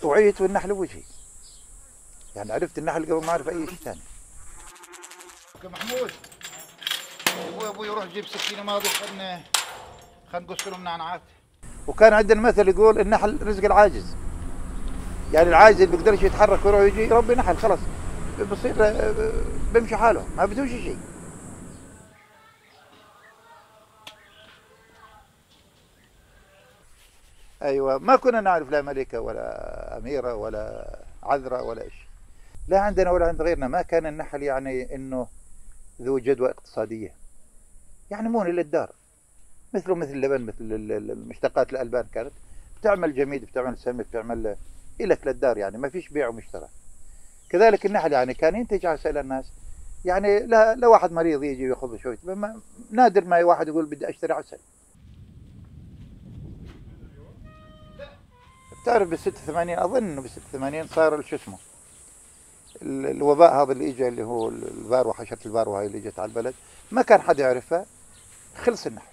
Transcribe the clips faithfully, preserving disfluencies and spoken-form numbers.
وعيت والنحل بوجهي. يعني عرفت النحل قبل ما اعرف اي شيء ثاني. محمود ابوي ابوي يروح يجيب سكينه ماضي خلنا خلنا نقص لهم نعناعات. وكان عندنا مثل يقول النحل رزق العاجز. يعني العاجز اللي بيقدرش يتحرك ويروح يجي يربي نحل خلاص بصير بيمشي حاله ما بدوش شيء. ايوه ما كنا نعرف لا ملكه ولا اميره ولا عذراء ولا شيء. لا عندنا ولا عند غيرنا ما كان النحل يعني انه ذو جدوى اقتصاديه. يعني مو للدار. مثله مثل اللبن مثل المشتقات الالبان كانت بتعمل جميد بتعمل سمك بتعمل إلك للدار يعني ما فيش بيع ومشترى. كذلك النحل يعني كان ينتج عسل الناس. يعني لا لا واحد مريض يجي ياخذ شويه نادر ما واحد يقول بدي اشتري عسل. بتعرف بال ستة وثمانين اظن انه بال ستة وثمانين صار شو اسمه الوباء هذا اللي اجى اللي هو الفاروه حشره الفاروه هاي اللي اجت على البلد ما كان حدا يعرفها. خلص النحل.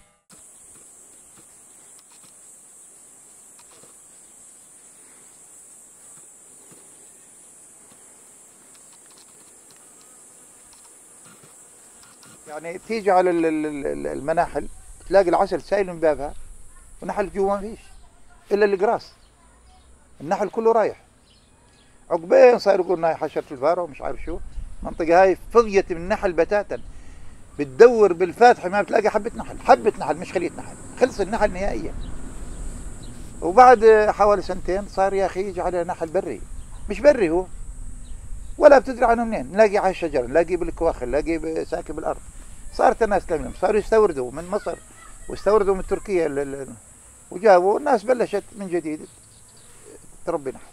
يعني تيجي على المناحل تلاقي العسل سايل من بابها ونحل جوا ما فيش الا القراص. النحل كله رايح. عقبين صار يقول هاي حشره الفاره ومش عارف شو. المنطقه هاي فضيت من النحل بتاتا. بتدور بالفاتحه ما بتلاقي حبه نحل، حبه نحل مش خليه نحل، خلص النحل نهائيا. وبعد حوالي سنتين صار يا اخي يجي على نحل بري، مش بري هو ولا بتدري عنه منين، نلاقيه على الشجر، نلاقيه بالكواخل، نلاقيه ساكن بالارض. صارت الناس تلملم، صاروا يستوردوا من مصر واستوردوا من تركيا وجابوا الناس بلشت من جديد تربي نحل.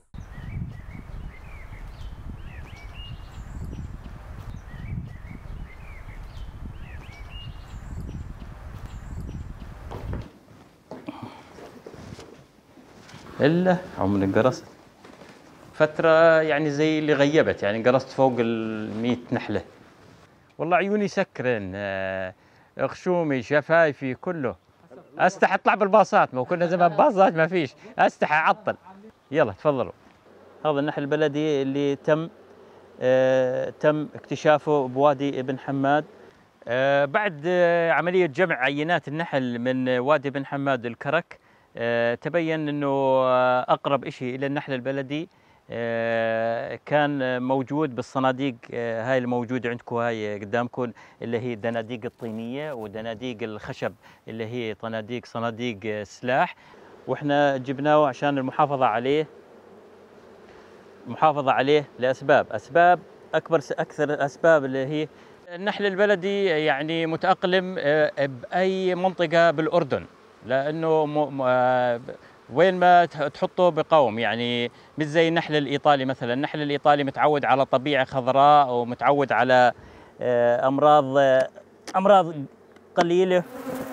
إلا عمري قرصت فترة يعني زي اللي غيبت، يعني قرصت فوق المية نحلة. والله عيوني سكرن، خشومي شفايفي كله. استحي اطلع بالباصات، ما كنا زمان باصات ما فيش، استحي اعطل. يلا تفضلوا. هذا النحل البلدي اللي تم آه تم اكتشافه بوادي ابن حماد. آه بعد آه عملية جمع عينات النحل من وادي ابن حماد الكرك، آه تبين انه آه اقرب شيء الى النحل البلدي آه كان موجود بالصناديق آه هاي الموجودة عندكم هاي قدامكم، اللي هي الدناديق الطينية ودناديق الخشب اللي هي صناديق صناديق آه سلاح. واحنا جبناه عشان المحافظة عليه، محافظة عليه لأسباب أسباب أكبر أكثر الأسباب اللي هي النحل البلدي يعني متأقلم بأي منطقة بالأردن، لأنه وين ما تحطه بقوم، يعني مش زي النحل الإيطالي مثلا. النحل الإيطالي متعود على طبيعة خضراء ومتعود على أمراض أمراض قليلة،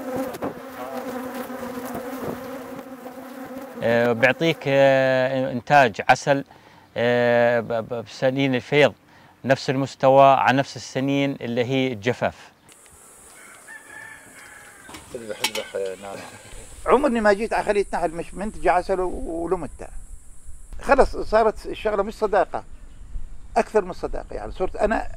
بيعطيك إنتاج عسل بسنين الفيض نفس المستوى على نفس السنين اللي هي الجفاف. اذبح اذبح نعم. عمرني ما جيت على خلية نحل مش منتج عسل ولمته. خلص صارت الشغله مش صداقه، اكثر من الصداقه. يعني صرت انا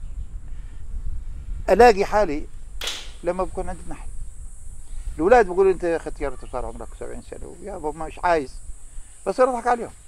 الاقي حالي لما بكون عندي نحل. الاولاد بيقولوا انت اخذت يارة صار عمرك سبعين سنه، يابا مش عايز، بس اضحك عليهم.